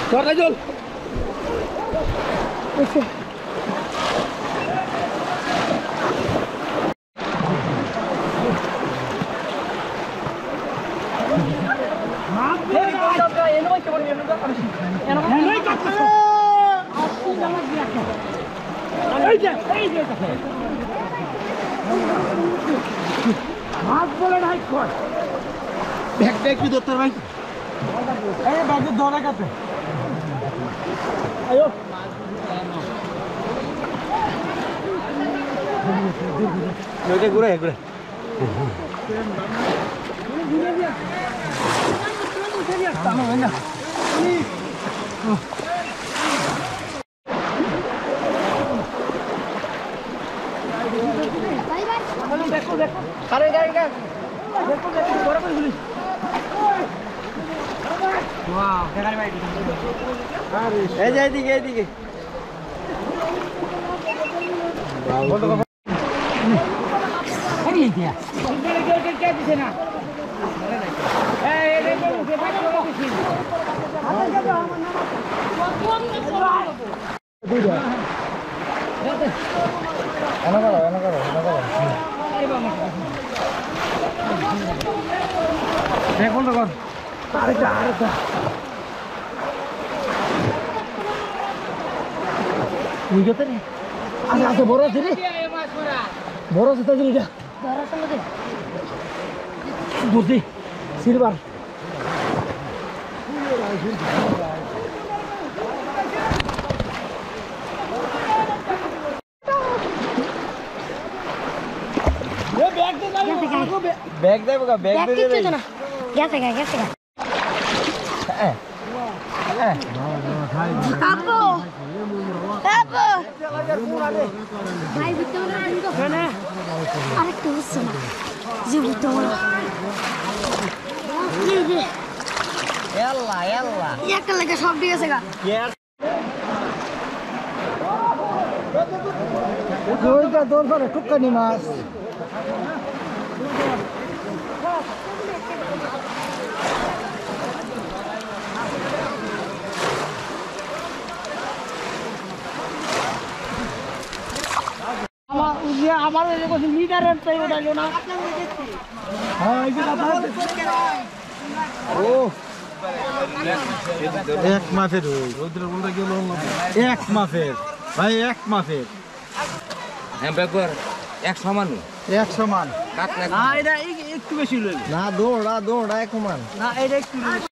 চল রাজল ব্যাগটা একটু ধরতে ভাই ব্যাগের ধরা কাছে আয়ো ঘুরে ঘুরে দেখো দেখো আরে গাড়ি গাড়ি দেখো দেখো বড় করে গুলি ওয়াও গাড়ি ভাই আরে এই যে এদিকে এদিকে বন্ধ কর আরে এই দিয়া কে দিছে না এই দেখো উঠে বাইরে বলো কিছু আরে যাবে আমার নাম দুইটা এনা করো দেখ বন্ধ কর আরেকটা বুঝতে রে আচ্ছা বড় আছে রে বড় আছে তাই এটা বড় আছে মধ্যে বুঝি সিলভার बैग दे बगा बैग दे दे ना क्या से कापो भाई बितो ना इनको ना अरे तू सुना जी बितो ना ये यल्ला ये कल के सब दिए सेगा यार कोई का दौर पर टुक्का नहीं मास हमारे लीडर ना एक माफेर एक माफेर भाई एक माफेर एक समान ना दौड़ा एक मान ना